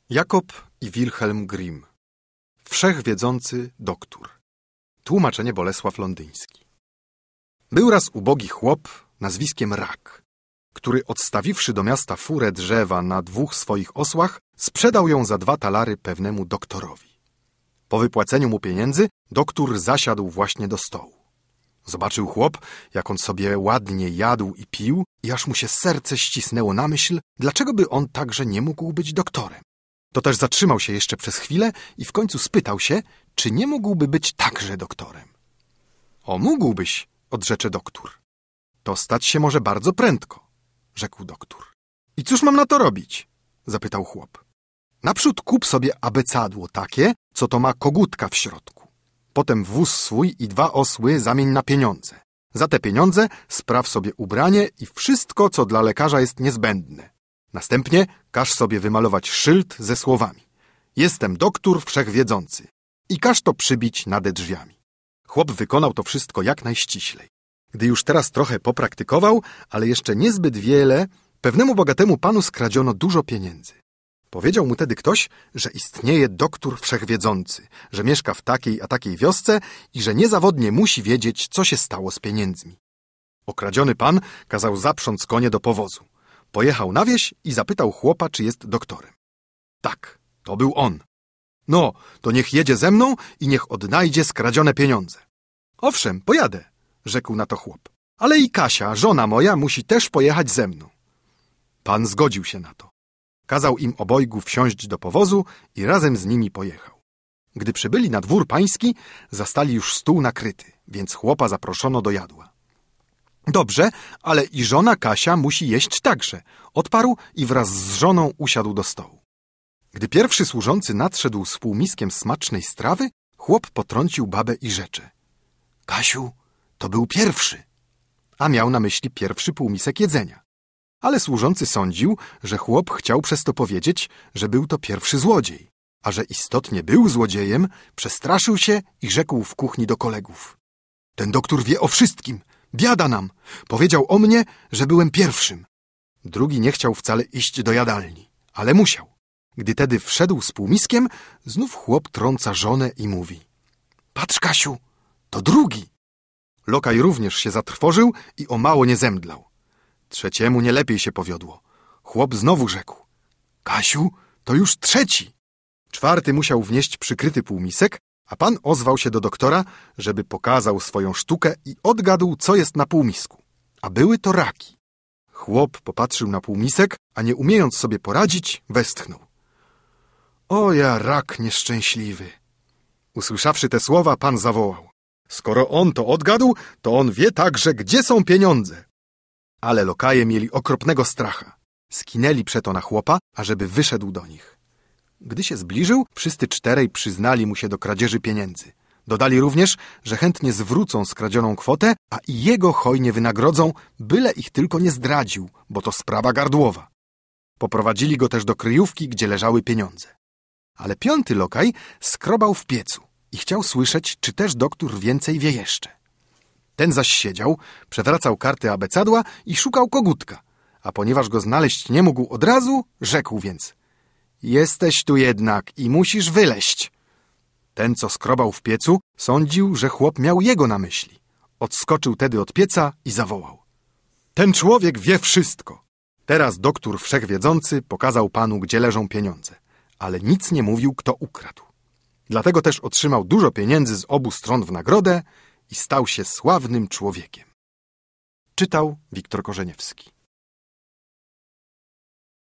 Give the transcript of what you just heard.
Jakob i Wilhelm Grimm. Wszechwiedzący doktór. Tłumaczenie Bolesław Londyński. Był raz ubogi chłop nazwiskiem Rak, który odstawiwszy do miasta furę drzewa na 2 swoich osłach, sprzedał ją za 2 talary pewnemu doktorowi. Po wypłaceniu mu pieniędzy doktór zasiadł właśnie do stołu. Zobaczył chłop, jak on sobie ładnie jadł i pił, i aż mu się serce ścisnęło na myśl, dlaczego by on także nie mógł być doktorem. To też zatrzymał się jeszcze przez chwilę i w końcu spytał się, czy nie mógłby być także doktorem. O, mógłbyś, odrzecze doktór. To stać się może bardzo prędko, rzekł doktór. I cóż mam na to robić? Zapytał chłop. Naprzód kup sobie abecadło takie, co to ma kogutka w środku. Potem wóz swój i 2 osły zamień na pieniądze. Za te pieniądze spraw sobie ubranie i wszystko, co dla lekarza jest niezbędne. Następnie każ sobie wymalować szyld ze słowami: jestem doktór wszechwiedzący, i każ to przybić nade drzwiami. Chłop wykonał to wszystko jak najściślej. Gdy już teraz trochę popraktykował, ale jeszcze niezbyt wiele, pewnemu bogatemu panu skradziono dużo pieniędzy. Powiedział mu tedy ktoś, że istnieje doktór wszechwiedzący, że mieszka w takiej a takiej wiosce i że niezawodnie musi wiedzieć, co się stało z pieniędzmi. Okradziony pan kazał zaprząc konie do powozu. Pojechał na wieś i zapytał chłopa, czy jest doktorem. Tak, to był on. No, to niech jedzie ze mną i niech odnajdzie skradzione pieniądze. Owszem, pojadę, rzekł na to chłop. Ale i Kasia, żona moja, musi też pojechać ze mną. Pan zgodził się na to. Kazał im obojgu wsiąść do powozu i razem z nimi pojechał. Gdy przybyli na dwór pański, zastali już stół nakryty, więc chłopa zaproszono do jadła. Dobrze, ale i żona Kasia musi jeść także, odparł i wraz z żoną usiadł do stołu. Gdy pierwszy służący nadszedł z półmiskiem smacznej strawy, chłop potrącił babę i rzecze: Kasiu, to był pierwszy. A miał na myśli pierwszy półmisek jedzenia. Ale służący sądził, że chłop chciał przez to powiedzieć, że był to pierwszy złodziej, a że istotnie był złodziejem, przestraszył się i rzekł w kuchni do kolegów: ten doktór wie o wszystkim, biada nam, powiedział o mnie, że byłem pierwszym. Drugi nie chciał wcale iść do jadalni, ale musiał. Gdy tedy wszedł z półmiskiem, znów chłop trąca żonę i mówi: patrz, Kasiu, to drugi. Lokaj również się zatrwożył i o mało nie zemdlał. Trzeciemu nie lepiej się powiodło. Chłop znowu rzekł: Kasiu, to już trzeci. Czwarty musiał wnieść przykryty półmisek, a pan ozwał się do doktora, żeby pokazał swoją sztukę i odgadł, co jest na półmisku. A były to raki. Chłop popatrzył na półmisek, a nie umiejąc sobie poradzić, westchnął: o ja rak nieszczęśliwy. Usłyszawszy te słowa, pan zawołał: skoro on to odgadł, to on wie także, gdzie są pieniądze. Ale lokaje mieli okropnego stracha. Skinęli przeto na chłopa, ażeby wyszedł do nich. Gdy się zbliżył, wszyscy 4 przyznali mu się do kradzieży pieniędzy. Dodali również, że chętnie zwrócą skradzioną kwotę, a i jego hojnie wynagrodzą, byle ich tylko nie zdradził, bo to sprawa gardłowa. Poprowadzili go też do kryjówki, gdzie leżały pieniądze. Ale 5. lokaj skrobał w piecu i chciał słyszeć, czy też doktór więcej wie jeszcze. Ten zaś siedział, przewracał karty abecadła i szukał kogutka, a ponieważ go znaleźć nie mógł od razu, rzekł więc: jesteś tu jednak i musisz wyleść. Ten, co skrobał w piecu, sądził, że chłop miał jego na myśli. Odskoczył tedy od pieca i zawołał: ten człowiek wie wszystko. Teraz doktór wszechwiedzący pokazał panu, gdzie leżą pieniądze, ale nic nie mówił, kto ukradł. Dlatego też otrzymał dużo pieniędzy z obu stron w nagrodę i stał się sławnym człowiekiem. Czytał Wiktor Korzeniewski.